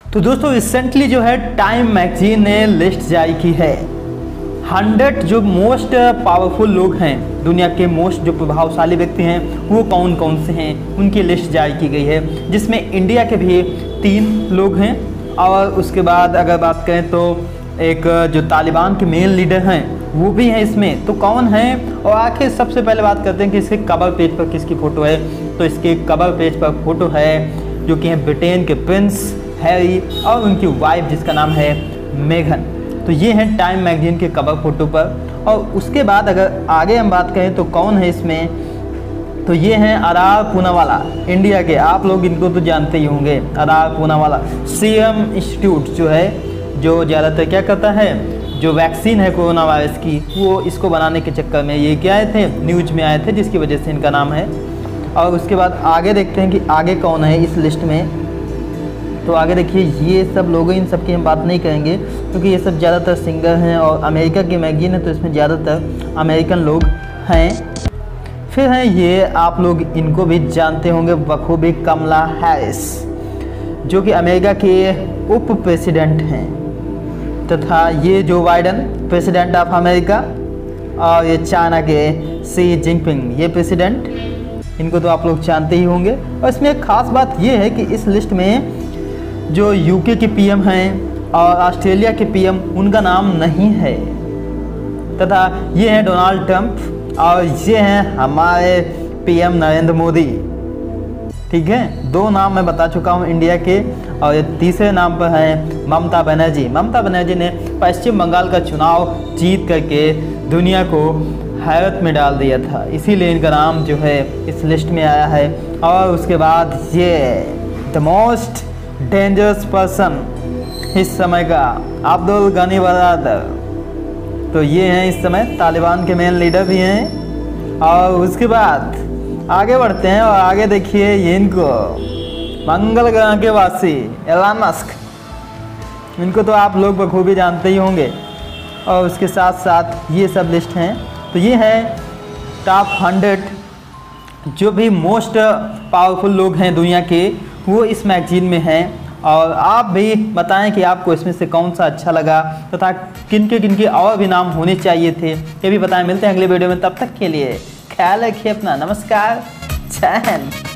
तो दोस्तों रिसेंटली जो है टाइम मैगजीन ने लिस्ट जारी की है 100 जो मोस्ट पावरफुल लोग हैं, दुनिया के मोस्ट जो प्रभावशाली व्यक्ति हैं वो कौन कौन से हैं, उनकी लिस्ट जारी की गई है, जिसमें इंडिया के भी 3 लोग हैं। और उसके बाद अगर बात करें तो एक जो तालिबान के मेन लीडर हैं वो भी हैं इसमें। तो कौन हैं, और आखिर सबसे पहले बात करते हैं कि इसके कवर पेज पर किसकी फ़ोटो है। तो इसके कवर पेज पर फोटो है जो कि हैं ब्रिटेन के प्रिंस हैरी और उनकी वाइफ जिसका नाम है मेघन। तो ये हैं टाइम मैगजीन के कवर फोटो पर। और उसके बाद अगर आगे हम बात करें तो कौन है इसमें, तो ये हैं आर पूनावाला, इंडिया के। आप लोग इनको तो जानते ही होंगे, आर पूनावाला। सीरम इंस्टीट्यूट जो है, जो ज़्यादातर क्या करता है, जो वैक्सीन है कोरोना वायरस की, वो इसको बनाने के चक्कर में ये क्या आए थे, न्यूज में आए थे, जिसकी वजह से इनका नाम है। और उसके बाद आगे देखते हैं कि आगे कौन है इस लिस्ट में। तो आगे देखिए ये सब लोग, इन सब की हम बात नहीं करेंगे क्योंकि ये सब ज़्यादातर सिंगर हैं और अमेरिका की मैगजीन है तो इसमें ज़्यादातर अमेरिकन लोग हैं। फिर हैं ये, आप लोग इनको भी जानते होंगे बखूबी, कमला हैरिस, जो कि अमेरिका के उप प्रेसिडेंट हैं, तथा ये जो बाइडन प्रेसिडेंट ऑफ अमेरिका, और ये चाइना के शी जिनपिंग ये प्रेसिडेंट, इनको तो आप लोग जानते ही होंगे। और इसमें एक ख़ास बात ये है कि इस लिस्ट में जो यूके के पीएम हैं और ऑस्ट्रेलिया के पीएम उनका नाम नहीं है, तथा ये हैं डोनाल्ड ट्रंप और ये हैं हमारे पीएम नरेंद्र मोदी। ठीक है, 2 नाम मैं बता चुका हूँ इंडिया के, और ये तीसरे नाम पर हैं ममता बनर्जी। ममता बनर्जी ने पश्चिम बंगाल का चुनाव जीत करके दुनिया को हैरत में डाल दिया था, इसीलिए इनका नाम जो है इस लिस्ट में आया है। और उसके बाद ये द मोस्ट डेंजरस पर्सन इस समय का अब्दुल गनी बरादर, तो ये हैं इस समय तालिबान के मेन लीडर भी हैं। और उसके बाद आगे बढ़ते हैं और आगे देखिए ये इनको मंगल ग्रह के वासी एलन मस्क, इनको तो आप लोग बखूबी जानते ही होंगे। और उसके साथ साथ ये सब लिस्ट हैं। तो ये हैं टॉप 100 जो भी मोस्ट पावरफुल लोग हैं दुनिया के, वो इस मैगजीन में हैं। और आप भी बताएं कि आपको इसमें से कौन सा अच्छा लगा, तथा किन के और भी नाम होने चाहिए थे, ये भी बताएं। मिलते हैं अगले वीडियो में, तब तक के लिए ख्याल रखिए अपना। नमस्कार, जय हिंद।